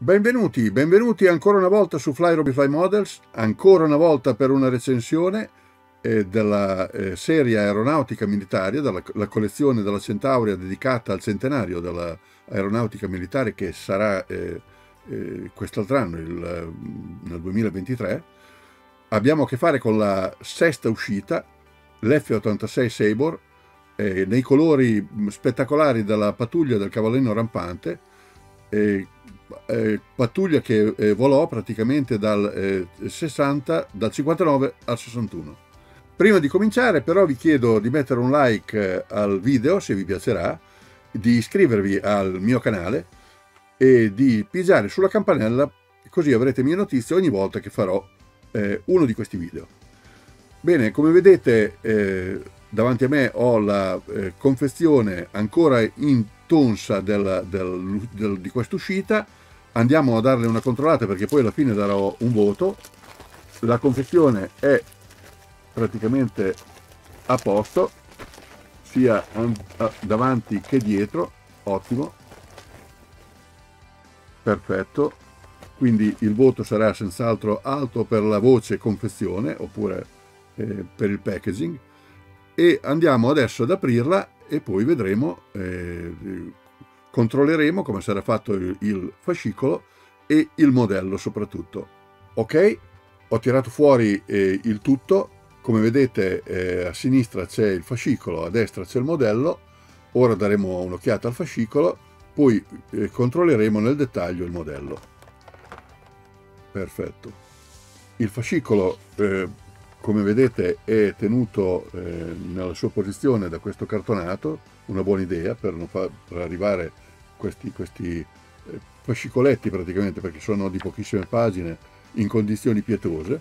Benvenuti, benvenuti ancora una volta su Fly Models, ancora una volta per una recensione della serie aeronautica militare, la collezione della Centaurea dedicata al centenario dell'aeronautica militare che sarà quest'altro anno, nel 2023. Abbiamo a che fare con la sesta uscita, l'F-86 Sabre, nei colori spettacolari della pattuglia del cavallino rampante, pattuglia che volò praticamente dal 59 al 61. Prima di cominciare però vi chiedo di mettere un like al video se vi piacerà, di iscrivervi al mio canale e di pigiare sulla campanella, così avrete mie notizie ogni volta che farò uno di questi video. Bene, come vedete davanti a me ho la confezione ancora in tonsa di quest'uscita. Andiamo a darle una controllata perché poi alla fine darò un voto. La confezione è praticamente a posto, sia davanti che dietro, ottimo, perfetto. Quindi il voto sarà senz'altro alto per la voce confezione oppure per il packaging. E andiamo adesso ad aprirla e poi vedremo, controlleremo come sarà fatto il fascicolo e il modello soprattutto. Ok, ho tirato fuori il tutto. Come vedete a sinistra c'è il fascicolo, a destra c'è il modello. Ora daremo un'occhiata al fascicolo, poi controlleremo nel dettaglio il modello. Perfetto. Il fascicolo come vedete è tenuto nella sua posizione da questo cartonato, una buona idea per arrivare questi fascicoletti praticamente, perché sono di pochissime pagine in condizioni pietose.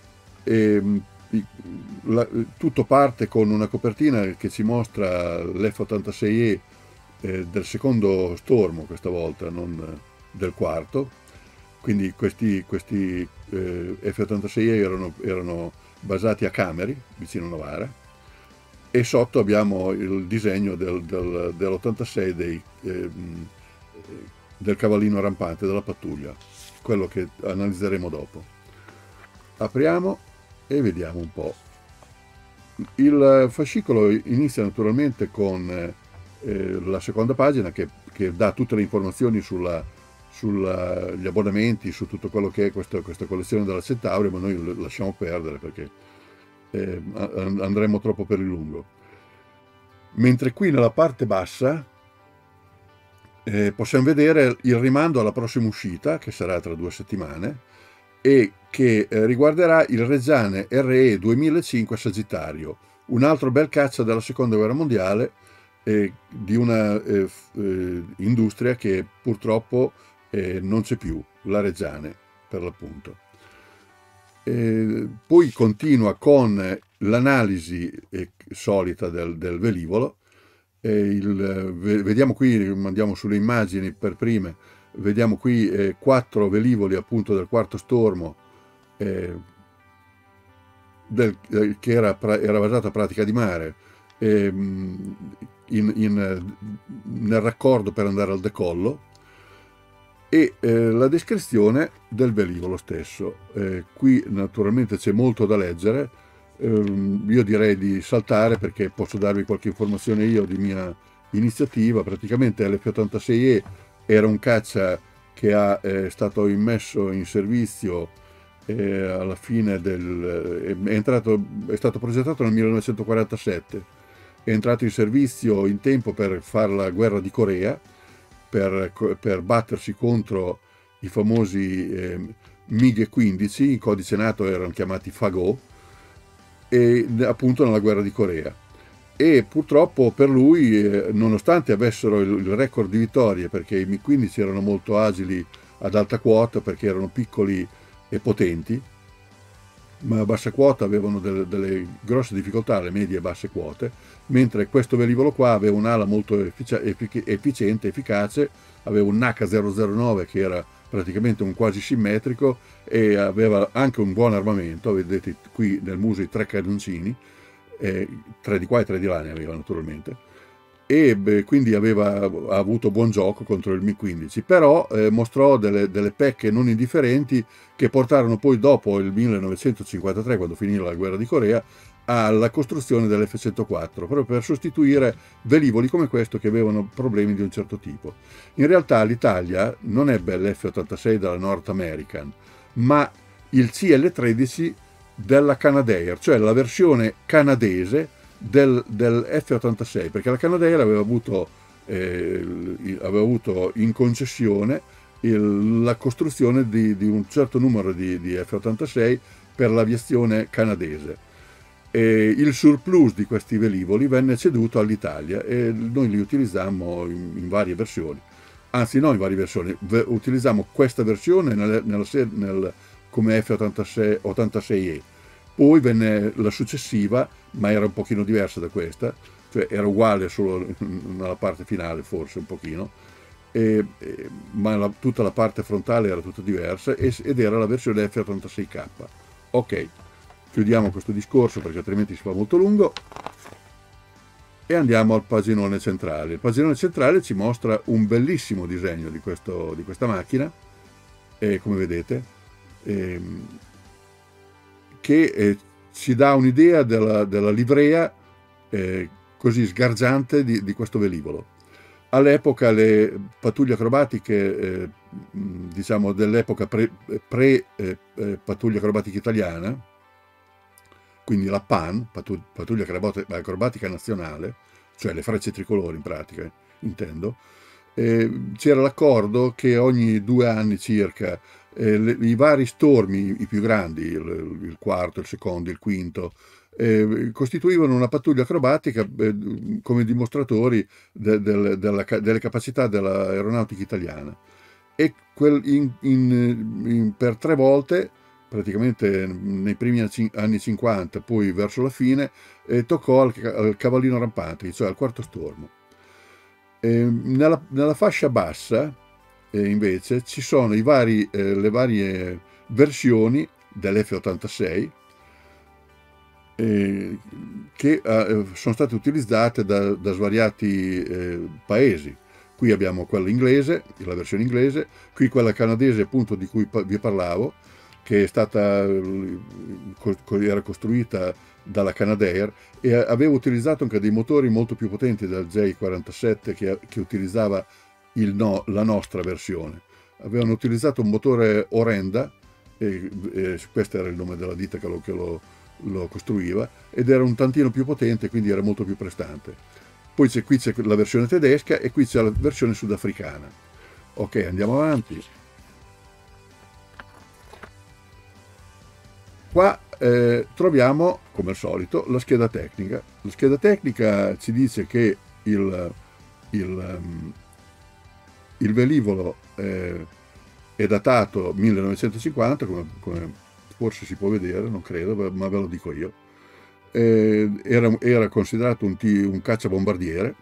Tutto parte con una copertina che ci mostra l'F-86E del secondo stormo questa volta, non del quarto. Quindi questi F-86E erano basati a Cameri, vicino Novara, e sotto abbiamo il disegno dell'86 del cavallino rampante, della pattuglia, quello che analizzeremo dopo. Apriamo e vediamo un po'. Il fascicolo inizia naturalmente con la seconda pagina che dà tutte le informazioni sugli abbonamenti, su tutto quello che è questa collezione della Centaurea, ma noi lo lasciamo perdere perché andremo troppo per il lungo. Mentre qui nella parte bassa possiamo vedere il rimando alla prossima uscita, che sarà tra 2 settimane, e che riguarderà il Reggiane RE 2005 Sagittario, un altro bel caccia della seconda guerra mondiale, di una industria che purtroppo non c'è più, la Reggiane per l'appunto. Poi continua con l'analisi solita del velivolo. Vediamo qui, andiamo sulle immagini per prime, vediamo qui 4 velivoli appunto del quarto stormo che era basato a Pratica di Mare, nel raccordo per andare al decollo, e la descrizione del velivolo stesso. Qui naturalmente c'è molto da leggere, io direi di saltare perché posso darvi qualche informazione io di mia iniziativa. Praticamente l'F-86E era un caccia che è stato immesso in servizio alla fine è stato progettato nel 1947, è entrato in servizio in tempo per fare la guerra di Corea, per battersi contro i famosi MiG-15, in codice NATO erano chiamati Fagot, e appunto nella guerra di Corea. E purtroppo per lui, nonostante avessero il record di vittorie, perché i MiG-15 erano molto agili ad alta quota perché erano piccoli e potenti, ma a bassa quota avevano delle grosse difficoltà alle medie e basse quote, mentre questo velivolo qua aveva un'ala molto efficiente, efficace, aveva un H009 che era praticamente un quasi simmetrico e aveva anche un buon armamento. Vedete qui nel muso i 3 cannoncini, 3 di qua e 3 di là ne aveva naturalmente, quindi ha avuto buon gioco contro il Mi-15, però mostrò delle pecche non indifferenti che portarono poi dopo il 1953, quando finì la guerra di Corea, alla costruzione dell'F-104, proprio per sostituire velivoli come questo che avevano problemi di un certo tipo. In realtà l'Italia non ebbe l'F-86 dalla North American, ma il CL-13 della Canadair, cioè la versione canadese del F-86, perché la Canadair aveva avuto in concessione la costruzione di un certo numero di F-86 per l'aviazione canadese. Il surplus di questi velivoli venne ceduto all'Italia e noi li utilizzammo in varie versioni. Anzi, no, in varie versioni. Utilizziamo questa versione come F-86E. Poi venne la successiva, ma era un pochino diversa da questa, cioè era uguale solo nella parte finale, forse un pochino, ma tutta la parte frontale era tutta diversa ed era la versione F-86K. Ok, chiudiamo questo discorso perché altrimenti si fa molto lungo e andiamo al paginone centrale. Il paginone centrale ci mostra un bellissimo disegno di questa macchina, come vedete, che ci dà un'idea della livrea così sgargiante di questo velivolo. All'epoca le pattuglie acrobatiche, diciamo dell'epoca pattuglia acrobatica italiana, quindi la PAN, pattuglia acrobatica nazionale, cioè le frecce tricolori in pratica, intendo, c'era l'accordo che ogni 2 anni circa i vari stormi, i più grandi, il quarto, il secondo, il quinto, costituivano una pattuglia acrobatica come dimostratori delle capacità dell'aeronautica italiana. E per 3 volte, praticamente nei primi anni 50, poi verso la fine, toccò al cavallino rampante, cioè al quarto stormo. Nella fascia bassa, invece, ci sono le varie versioni dell'F-86 che sono state utilizzate da svariati paesi. Qui abbiamo quella inglese, la versione inglese, qui quella canadese appunto di cui vi parlavo, che era costruita dalla Canadair e aveva utilizzato anche dei motori molto più potenti del J47 che utilizzava la nostra versione. Avevano utilizzato un motore Orenda, questo era il nome della ditta che lo costruiva, ed era un tantino più potente, quindi era molto più prestante. Poi qui c'è la versione tedesca e qui c'è la versione sudafricana. Ok, andiamo avanti. Qua troviamo, come al solito, la scheda tecnica. La scheda tecnica ci dice che il velivolo è datato 1950, come forse si può vedere, non credo, ma ve lo dico io. Era considerato un cacciabombardiere,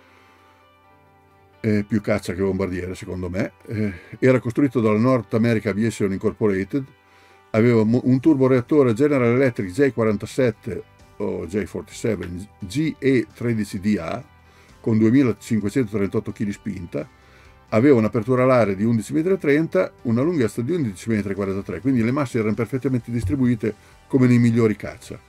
più caccia che bombardiere secondo me. Era costruito dalla North American Aviation Incorporated, aveva un turboreattore General Electric J47 o J47 GE13DA con 2538 kg spinta, aveva un'apertura alare di 11,30 m, una lunghezza di 11,43 m, quindi le masse erano perfettamente distribuite come nei migliori caccia.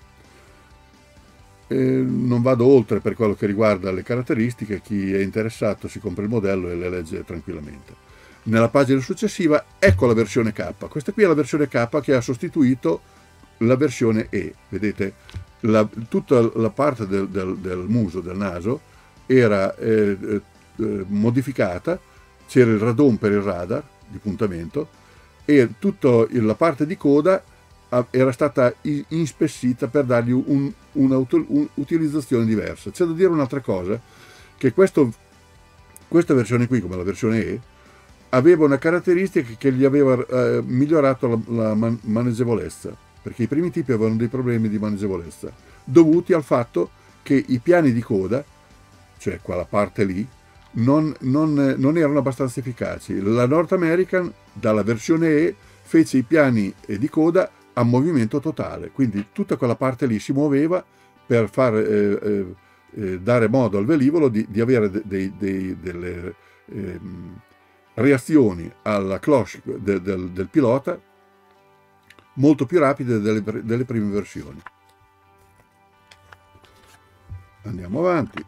Non vado oltre per quello che riguarda le caratteristiche, chi è interessato si compra il modello e le legge tranquillamente. Nella pagina successiva ecco la versione K. Questa qui è la versione K che ha sostituito la versione E. Vedete, tutta la parte del muso, del naso, era modificata, c'era il radon per il radar di puntamento e tutta la parte di coda era stata inspessita per dargli un'utilizzazione diversa. C'è da dire un'altra cosa, che questa versione qui, come la versione E, aveva una caratteristica che gli aveva migliorato la maneggevolezza, perché i primi tipi avevano dei problemi di maneggevolezza, dovuti al fatto che i piani di coda, cioè quella parte lì, non erano abbastanza efficaci. La North American, dalla versione E, fece i piani di coda a movimento totale, quindi tutta quella parte lì si muoveva per far dare modo al velivolo di avere delle reazioni alla cloche del pilota molto più rapide delle prime versioni. Andiamo avanti.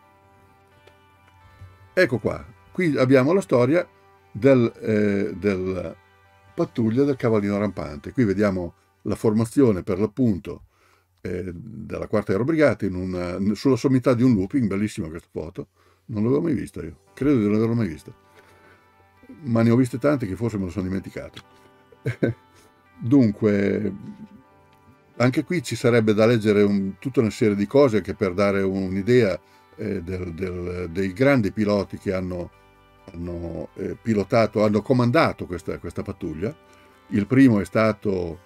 Ecco qua, qui abbiamo la storia del pattuglia del cavallino rampante. Qui vediamo la formazione per l'appunto della quarta aerobrigata sulla sommità di un looping. Bellissima questa foto, non l'avevo mai vista io, credo di non averla mai vista, ma ne ho viste tante che forse me lo sono dimenticato. Dunque, anche qui ci sarebbe da leggere tutta una serie di cose che per dare un'idea dei grandi piloti che hanno pilotato, hanno comandato questa pattuglia. Il primo è stato,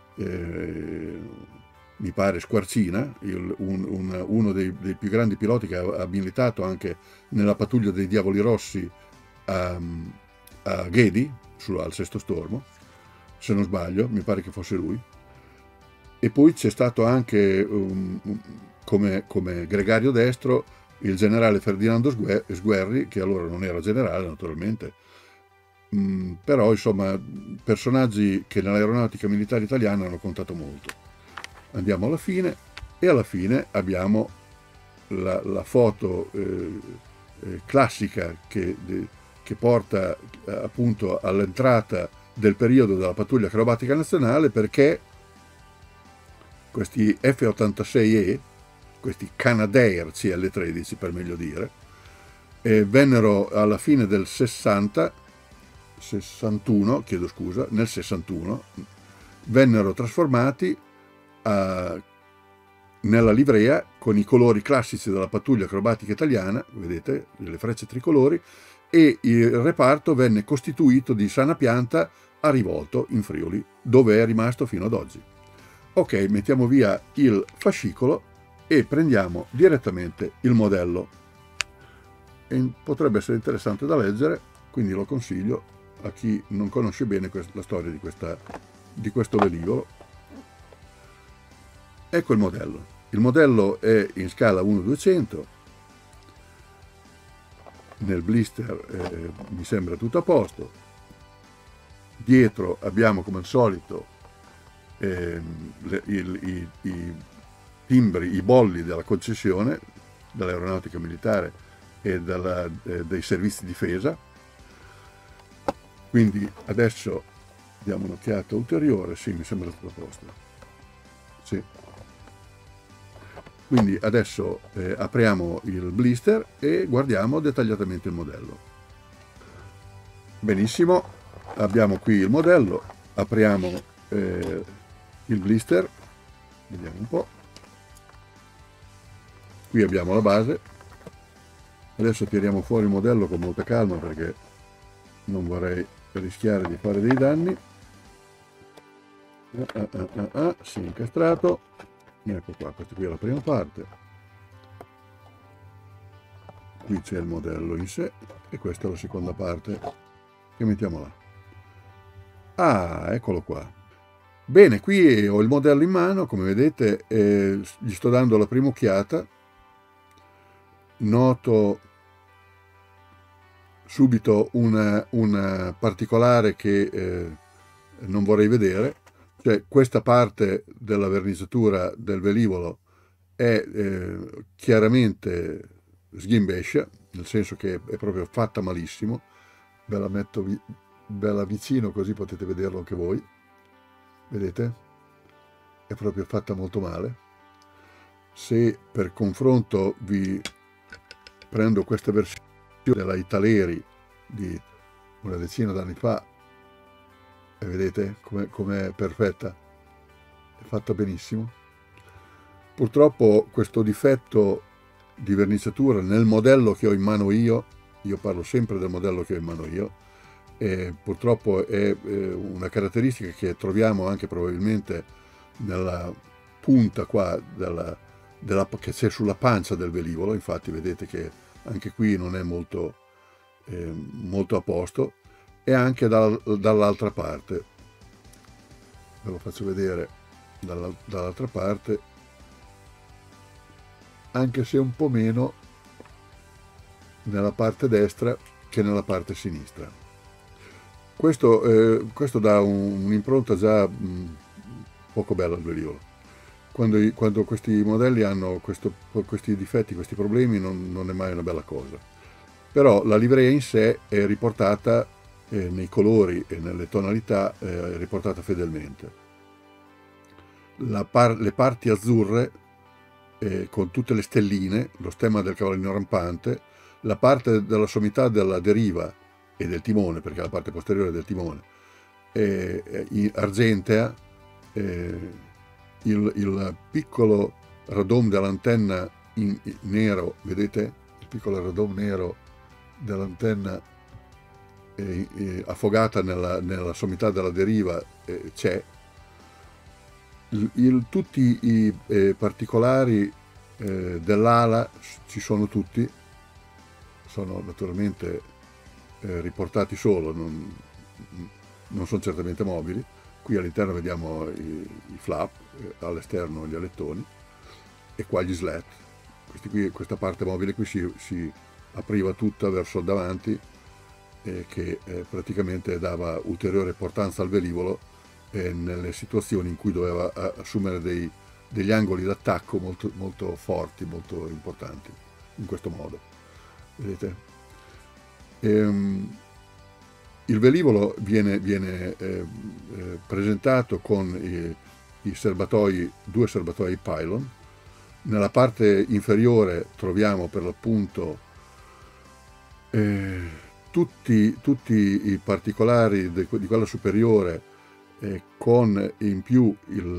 mi pare, Squarcina, uno dei più grandi piloti che ha militato anche nella pattuglia dei Diavoli Rossi a Ghedi, al Sesto Stormo, se non sbaglio, mi pare che fosse lui. E poi c'è stato anche, come gregario destro, il generale Ferdinando Sguerri, che allora non era generale naturalmente, però insomma personaggi che nell'aeronautica militare italiana hanno contato molto. Andiamo alla fine, e alla fine abbiamo la foto classica che porta appunto all'entrata del periodo della pattuglia acrobatica nazionale, perché questi F-86E, questi Canadair CL-13 per meglio dire, vennero alla fine del 61, chiedo scusa, nel 61, vennero trasformati nella livrea con i colori classici della pattuglia acrobatica italiana, vedete, le frecce tricolori, e il reparto venne costituito di sana pianta a Rivolto in Friuli, dove è rimasto fino ad oggi. Ok, mettiamo via il fascicolo e prendiamo direttamente il modello. Potrebbe essere interessante da leggere, quindi lo consiglio a chi non conosce bene la storia di questo velivolo. Ecco il modello. Il modello è in scala 1:200. Nel blister mi sembra tutto a posto. Dietro abbiamo come al solito i timbri, i bolli della concessione dell'aeronautica militare e dei servizi difesa. Quindi adesso diamo un'occhiata ulteriore. Sì, mi sembra tutto a posto. Sì. Quindi adesso apriamo il blister e guardiamo dettagliatamente il modello. Benissimo, abbiamo qui il modello, apriamo il blister, vediamo un po'. Qui abbiamo la base. Adesso tiriamo fuori il modello con molta calma perché non vorrei rischiare di fare dei danni. Sì, incastrato. Ecco qua, questa qui è la prima parte. Qui c'è il modello in sé e questa è la seconda parte che mettiamo là. Ah, eccolo qua. Bene, qui ho il modello in mano, come vedete, gli sto dando la prima occhiata. Noto subito una particolare che non vorrei vedere, cioè questa parte della verniciatura del velivolo è chiaramente sghimbescia, nel senso che è proprio fatta malissimo. Ve la metto bella vicino così potete vederlo anche voi. Vedete? È proprio fatta molto male. Se per confronto vi prendo questa versione della Italeri di una decina d'anni fa, e vedete com'è perfetta, è fatta benissimo. Purtroppo questo difetto di verniciatura nel modello che ho in mano io parlo sempre del modello che ho in mano io, e purtroppo è una caratteristica che troviamo anche probabilmente nella punta qua che c'è sulla pancia del velivolo. Infatti vedete che anche qui non è molto a posto, e anche dall'altra parte. Ve lo faccio vedere dall'altra parte. anche se un po' meno nella parte destra che nella parte sinistra. Questo dà un'impronta già poco bella al velivolo. Quando questi modelli hanno questi difetti, questi problemi, non è mai una bella cosa. Però la livrea in sé è riportata nei colori e nelle tonalità, è riportata fedelmente. Le parti azzurre, con tutte le stelline, lo stemma del cavallino rampante, la parte della sommità della deriva e del timone, perché è la parte posteriore del timone, argentea, il piccolo radome dell'antenna nero, vedete? Il piccolo radome nero dell'antenna affogata nella sommità della deriva c'è. Tutti i particolari dell'ala ci sono tutti, sono naturalmente riportati solo, non sono certamente mobili. Qui all'interno vediamo i flap, all'esterno gli alettoni, e qua gli slat. Questa parte mobile qui si apriva tutta verso il davanti, che praticamente dava ulteriore importanza al velivolo nelle situazioni in cui doveva assumere degli angoli d'attacco molto, molto forti, molto importanti, in questo modo. Vedete? Il velivolo viene presentato con due serbatoi pylon. Nella parte inferiore troviamo per l'appunto tutti i particolari di quella superiore, con in più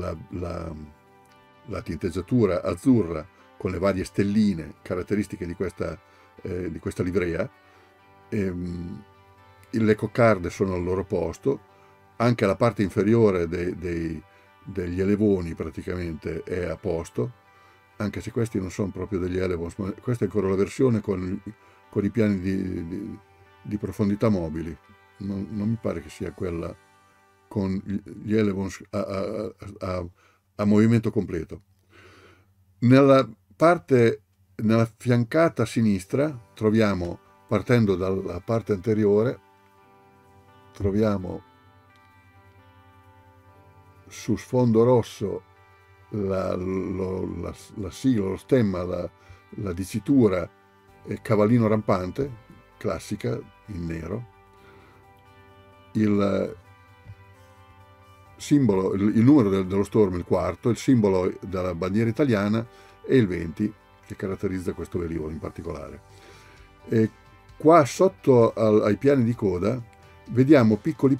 la tinteggiatura azzurra con le varie stelline caratteristiche di questa livrea. Le coccarde sono al loro posto, anche la parte inferiore degli elevoni praticamente è a posto, anche se questi non sono proprio degli elevons, ma questa è ancora la versione con i piani di profondità mobili. Non mi pare che sia quella con gli elevons a movimento completo. Nella fiancata sinistra troviamo, partendo dalla parte anteriore, troviamo su sfondo rosso la sigla, lo stemma, la dicitura cavallino rampante, classica, in nero. Il simbolo, il numero dello Storm, il quarto, il simbolo della bandiera italiana e il 20 che caratterizza questo velivolo in particolare. E qua sotto ai piani di coda vediamo piccoli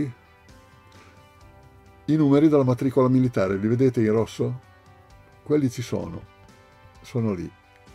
i numeri della matricola militare, li vedete in rosso? Quelli ci sono lì.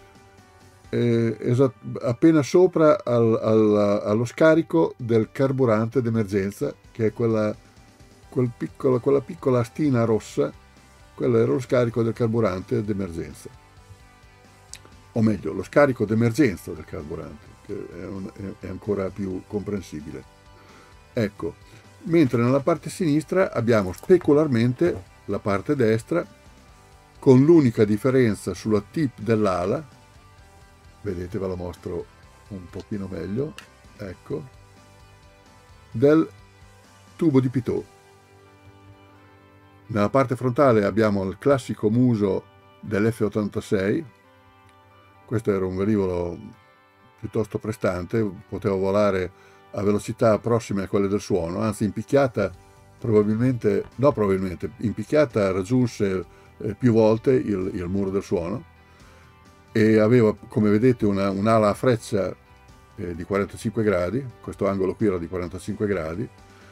Appena sopra allo scarico del carburante d'emergenza, che è quella piccola astina rossa, quello era lo scarico del carburante d'emergenza, o meglio lo scarico d'emergenza del carburante, che è ancora più comprensibile. Ecco, mentre nella parte sinistra abbiamo specularmente la parte destra, con l'unica differenza sulla tip dell'ala, vedete, ve la mostro un pochino meglio, ecco, del tubo di Pitot. Nella parte frontale abbiamo il classico muso dell'F-86. Questo era un velivolo piuttosto prestante, poteva volare a velocità prossime a quelle del suono, anzi in picchiata raggiunse più volte il muro del suono, e aveva, come vedete, un'ala a freccia di 45 gradi, questo angolo qui era di 45 gradi,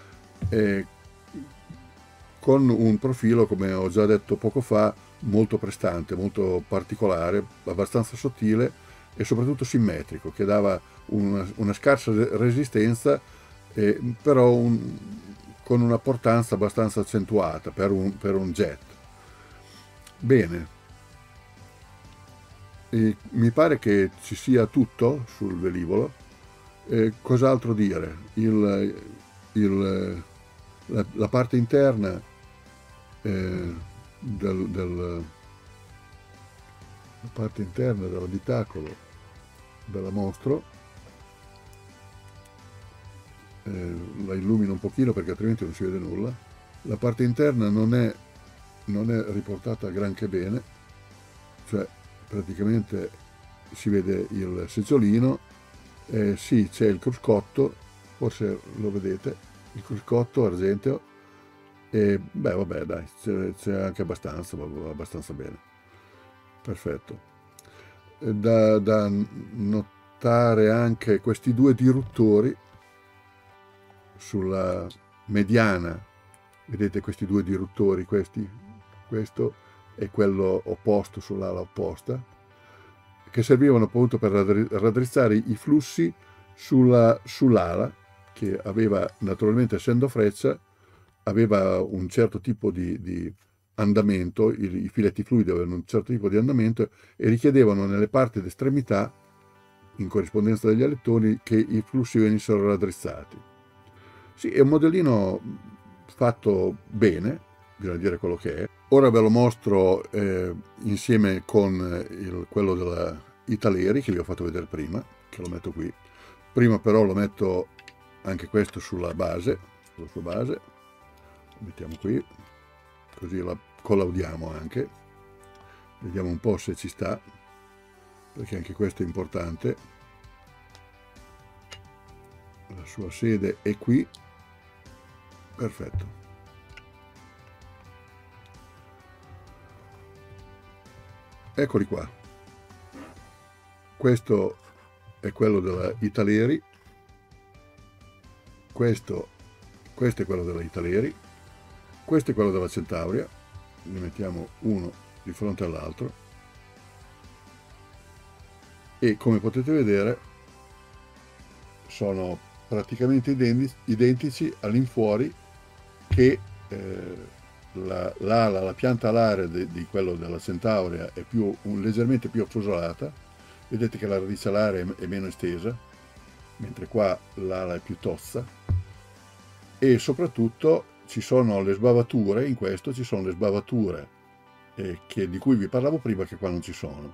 con un profilo, come ho già detto poco fa, molto prestante, molto particolare, abbastanza sottile e soprattutto simmetrico, che dava una scarsa resistenza, però con una portanza abbastanza accentuata per un jet. Bene, mi pare che ci sia tutto sul velivolo. Cos'altro dire? La parte interna del la parte interna dell'abitacolo ve la mostro. La illumino un pochino perché altrimenti non si vede nulla. La parte interna non è riportata granché bene, cioè praticamente si vede il seggiolino, sì, c'è il cruscotto, forse lo vedete, il cruscotto argenteo, e beh vabbè dai, c'è anche abbastanza, va abbastanza bene, perfetto. Da notare anche questi due diruttori sulla mediana, vedete questi due diruttori, questo e quello opposto sull'ala opposta, che servivano appunto per raddrizzare i flussi sull'ala, che aveva, naturalmente essendo freccia, aveva un certo tipo di andamento, i filetti fluidi avevano un certo tipo di andamento e richiedevano nelle parti d'estremità, in corrispondenza degli alettoni, che i flussi venissero raddrizzati. Sì, è un modellino fatto bene, bisogna dire quello che è. Ora ve lo mostro insieme con quello della Italeri, che vi ho fatto vedere prima, che lo metto qui. Prima però lo metto anche questo sulla base, sulla sua base. Lo mettiamo qui, così la collaudiamo anche. Vediamo un po' se ci sta, perché anche questo è importante. La sua sede è qui. Perfetto. Eccoli qua. Questo è quello della Italeri. Questo è quello della Italeri. Questo è quello della Centauria. Ne mettiamo uno di fronte all'altro. E come potete vedere sono praticamente identici all'infuori, che la pianta alare di quello della Centauria è leggermente più affusolata. Vedete che la radice alare è meno estesa, mentre qua l'ala è più tozza, e soprattutto ci sono le sbavature, in questo ci sono le sbavature di cui vi parlavo prima, che qua non ci sono.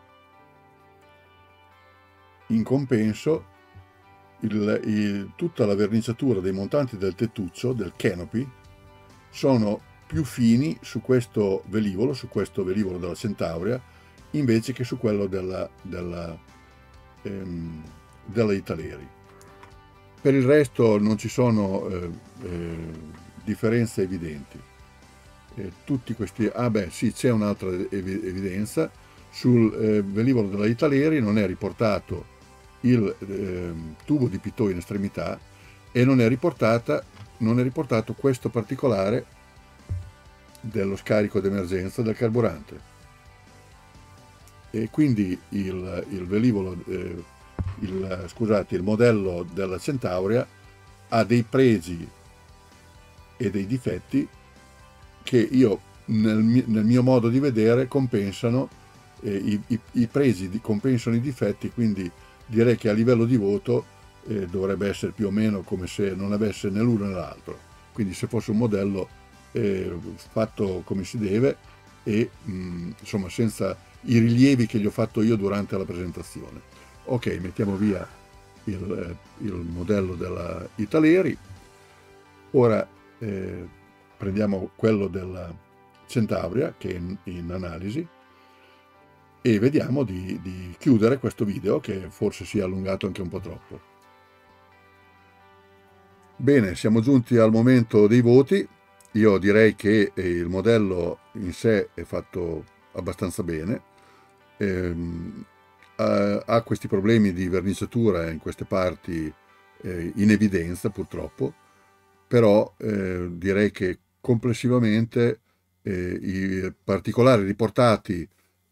In compenso tutta la verniciatura dei montanti del tettuccio, del canopy, sono più fini su questo velivolo della Centauria, invece che su quello della Italeri. Per il resto non ci sono differenze evidenti. Tutti questi, sì, c'è un'altra evidenza: sul velivolo della Italeri non è riportato il tubo di Pitot in estremità, e non è riportato questo particolare dello scarico d'emergenza del carburante, e quindi il velivolo, il modello della Centauria ha dei pregi e dei difetti che io, nel mio modo di vedere, compensano i pregi compensano i difetti, quindi direi che a livello di voto dovrebbe essere più o meno come se non avesse né l'uno né l'altro, quindi se fosse un modello fatto come si deve e insomma senza i rilievi che gli ho fatto io durante la presentazione. Ok, mettiamo via il modello della Italeri. Ora prendiamo quello della Centauria, che è in analisi, e vediamo di chiudere questo video, che forse si è allungato anche un po' troppo. Bene, siamo giunti al momento dei voti. Io direi che il modello in sé è fatto abbastanza bene, ha questi problemi di verniciatura in queste parti in evidenza purtroppo, però direi che complessivamente i particolari riportati,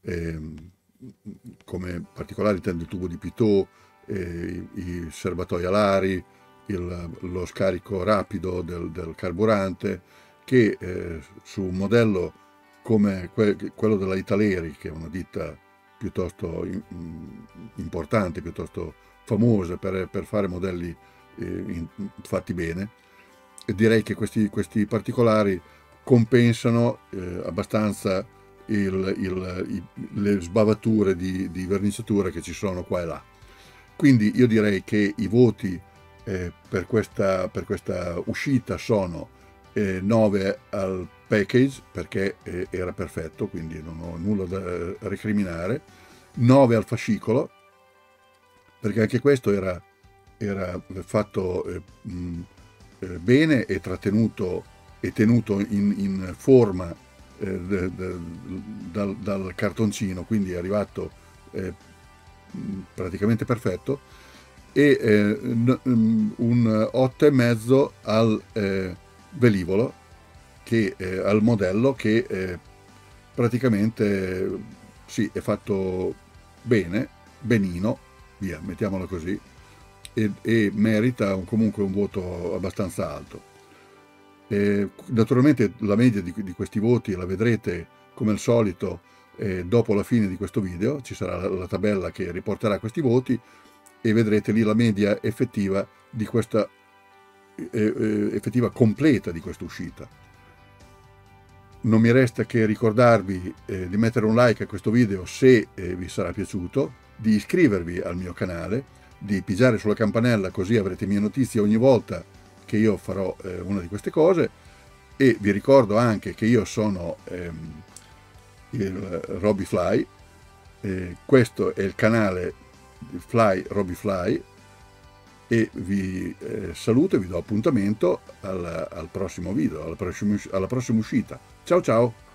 come particolari intendo il tubo di Pitot, i serbatoi alari, lo scarico rapido del carburante, che su un modello come quello della Italeri, che è una ditta piuttosto importante, piuttosto famosa per fare modelli fatti bene, direi che questi particolari compensano abbastanza le sbavature di verniciatura che ci sono qua e là. Quindi io direi che i voti per questa uscita sono 9 al package, perché era perfetto, quindi non ho nulla da recriminare, 9 al fascicolo, perché anche questo era fatto bene e trattenuto e tenuto in forma dal cartoncino, quindi è arrivato praticamente perfetto, e un 8,5 al velivolo, che al modello, che praticamente sì, è fatto bene, benino, via, mettiamolo così, e merita comunque un voto abbastanza alto. Naturalmente la media di questi voti la vedrete come al solito dopo la fine di questo video. Ci sarà la tabella che riporterà questi voti e vedrete lì la media effettiva di questa effettiva completa di questa uscita. Non mi resta che ricordarvi di mettere un like a questo video se vi sarà piaciuto, di iscrivervi al mio canale, di pigiare sulla campanella, così avrete mie notizie ogni volta che io farò una di queste cose. E vi ricordo anche che io sono il Roby Fly, questo è il canale Fly Roby Fly, e vi saluto e vi do appuntamento al prossimo video, alla prossima uscita. Ciao ciao!